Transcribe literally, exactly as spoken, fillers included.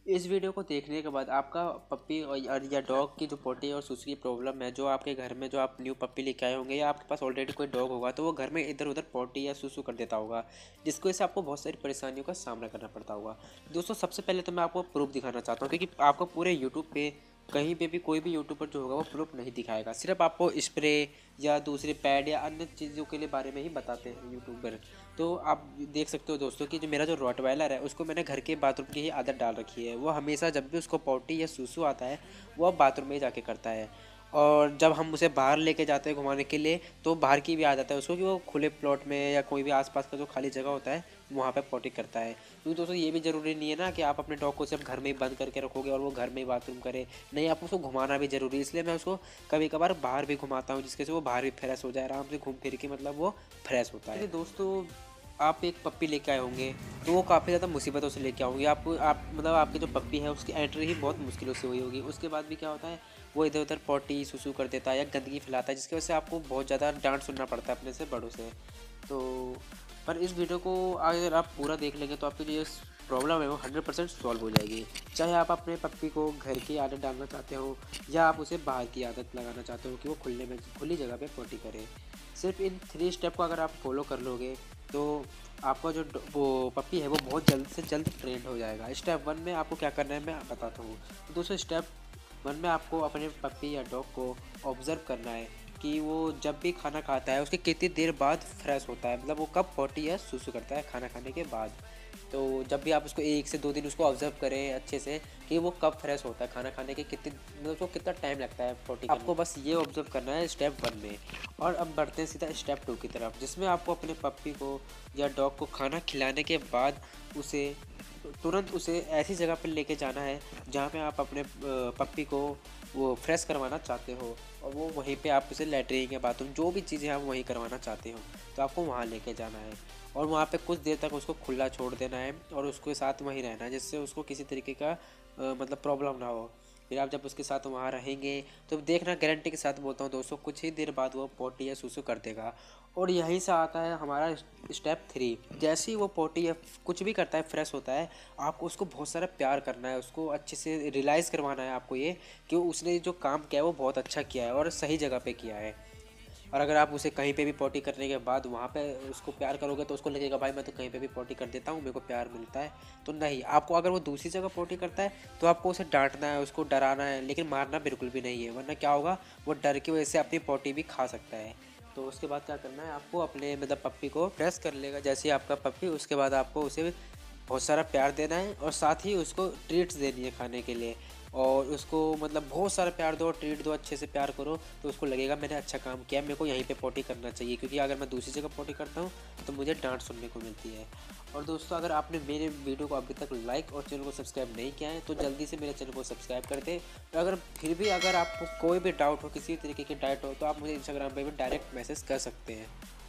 इस वीडियो को देखने के बाद आपका पप्पी और या या डॉग की जो पोटी और सुसु की प्रॉब्लम है, जो आपके घर में जो आप न्यू पप्पी लेके आए होंगे या आपके पास ऑलरेडी कोई डॉग होगा, तो वो घर में इधर उधर पोटी या सुसु कर देता होगा, जिसकी वजह से आपको बहुत सारी परेशानियों का सामना करना पड़ता होगा। दोस्तों, सबसे पहले तो मैं आपको प्रूफ दिखाना चाहता हूँ, क्योंकि आपको पूरे यूट्यूब पे कहीं पे भी कोई भी यूट्यूबर जो होगा वो प्रूफ नहीं दिखाएगा, सिर्फ आपको स्प्रे या दूसरे पैड या अन्य चीज़ों के लिए बारे में ही बताते हैं यूट्यूबर। तो आप देख सकते हो दोस्तों कि जो मेरा जो रॉटवाइलर है उसको मैंने घर के बाथरूम की ही आदत डाल रखी है। वो हमेशा जब भी उसको पॉटी या सूसू आता है वो अब बाथरूम में ही जाके करता है। और जब हम उसे बाहर लेके जाते हैं घुमाने के लिए, तो बाहर की भी आ जाता है उसको कि वो खुले प्लॉट में या कोई भी आसपास का जो खाली जगह होता है वहाँ पे पॉटी करता है। क्योंकि दोस्तों ये भी ज़रूरी नहीं है ना कि आप अपने डॉग को सिर्फ घर में ही बंद करके रखोगे और वो घर में ही बाथरूम करे। नहीं, आप उसको घुमाना भी ज़रूरी है, इसलिए मैं उसको कभी कभार बाहर भी घुमाता हूँ, जिसके से वो बाहर भी फ्रेश हो जाए, आराम से घूम फिर के, मतलब वो फ्रेश होता है। दोस्तों, आप एक पप्पी लेके आए होंगे तो वो काफ़ी ज़्यादा मुसीबतों से लेके आओगे। आपको आप मतलब आपकी जो पप्पी है उसकी एंट्री ही बहुत मुश्किलों से हुई होगी। उसके बाद भी क्या होता है, वो इधर उधर पॉटी सुसु कर देता है या गंदगी फैलाता है, जिसकी वजह से आपको बहुत ज़्यादा डांट सुनना पड़ता है अपने से बड़ों से। तो पर इस वीडियो को अगर आप पूरा देख लेंगे तो आपकी जो ये प्रॉब्लम है वो हंड्रेड परसेंट सॉल्व हो जाएगी। चाहे आप अपने पप्पी को घर की आदत डालना चाहते हो या आप उसे बाहर की आदत लगाना चाहते हो कि वो खुले में खुली जगह पे पॉटी करे, सिर्फ इन थ्री स्टेप को अगर आप फॉलो कर लोगे तो आपका जो ड- वो पपी है वो बहुत जल्द से जल्द ट्रेंड हो जाएगा। स्टेप वन में आपको क्या करना है मैं बताता हूँ। तो दोस्तों, स्टेप वन में आपको अपने पपी या डॉग को ऑब्ज़र्व करना है कि वो जब भी खाना खाता है उसके कितनी देर बाद फ्रेश होता है, मतलब वो कब पॉटी या सुसु करता है खाना खाने के बाद। तो जब भी आप उसको एक से दो दिन उसको ऑब्जर्व करें अच्छे से कि वो कब फ्रेश होता है खाना खाने के कितने, मतलब उसको कितना टाइम लगता है पोटी करने। आपको बस ये ऑब्जर्व करना है स्टेप वन में। और अब बढ़ते हैं सीधा स्टेप टू की तरफ, जिसमें आपको अपने पप्पी को या डॉग को खाना खिलाने के बाद उसे तुरंत उसे ऐसी जगह पर लेके जाना है जहाँ पे आप अपने पप्पी को वो फ्रेश करवाना चाहते हो, और वो वहीं पे आप उसे लेटरिन या बाथरूम जो भी चीज़ें आप वहीं करवाना चाहते हो, तो आपको वहाँ लेके जाना है और वहाँ पे कुछ देर तक उसको खुला छोड़ देना है और उसके साथ वहीं रहना है, जिससे उसको किसी तरीके का अ, मतलब प्रॉब्लम ना हो। फिर आप जब उसके साथ वहाँ रहेंगे तो देखना, गारंटी के साथ बोलता हूँ दोस्तों, कुछ ही देर बाद वो पोटी या सुसु कर देगा। और यहीं से आता है हमारा स्टेप थ्री। जैसे ही वो पोटी या कुछ भी करता है, फ्रेश होता है, आपको उसको बहुत सारा प्यार करना है, उसको अच्छे से रियलाइज़ करवाना है आपको ये कि उसने जो काम किया है वो बहुत अच्छा किया है और सही जगह पे किया है। और अगर आप उसे कहीं पे भी पॉटी करने के बाद वहाँ पे उसको प्यार करोगे तो उसको लगेगा भाई मैं तो कहीं पे भी पॉटी कर देता हूँ, मेरे को प्यार मिलता है। तो नहीं, आपको अगर वो दूसरी जगह पॉटी करता है तो आपको उसे डांटना है, उसको डराना है, लेकिन मारना बिल्कुल भी नहीं है, वरना क्या होगा, वो डर की वजह से अपनी पॉटी भी खा सकता है। तो उसके बाद क्या करना है, आपको अपने मतलब पप्पी को प्रेस कर लेगा जैसे ही आपका पप्पी, उसके बाद आपको उसे बहुत सारा प्यार देना है और साथ ही उसको ट्रीट्स देनी है खाने के लिए। और उसको मतलब बहुत सारा प्यार दो, ट्रीट दो, अच्छे से प्यार करो, तो उसको लगेगा मैंने अच्छा काम किया, मेरे को यहीं पे पोटी करना चाहिए, क्योंकि अगर मैं दूसरी जगह पोटी करता हूँ तो मुझे डांट सुनने को मिलती है। और दोस्तों, अगर आपने मेरे वीडियो को अभी तक लाइक और चैनल को सब्सक्राइब नहीं किया है तो जल्दी से मेरे चैनल को सब्सक्राइब कर दें। और अगर फिर भी अगर आपको कोई भी डाउट हो, किसी तरीके की डाउट हो, तो आप मुझे इंस्टाग्राम पर भी डायरेक्ट मैसेज कर सकते हैं।